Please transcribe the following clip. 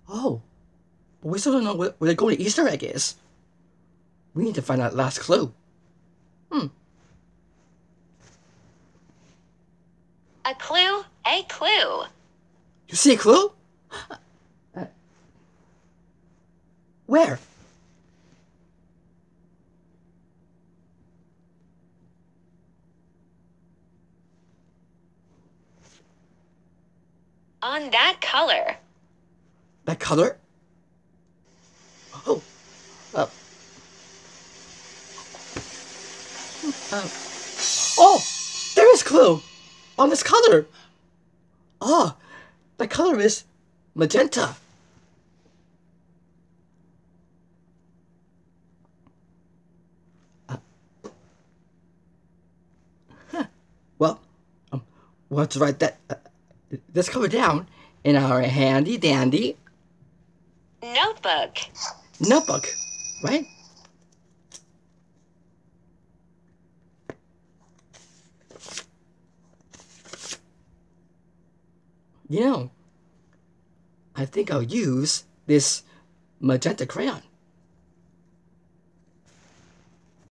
Oh, but we still don't know where the golden Easter egg is. We need to find that last clue. Hmm. A clue, a clue. You see a clue? Where? On that color. That color? Oh. Uh, uh, oh! There is clue! On this color! Ah! That color is magenta. Well, we'll have to write that this color down in our handy dandy Notebook. notebook, right? You know, I think I'll use this magenta crayon.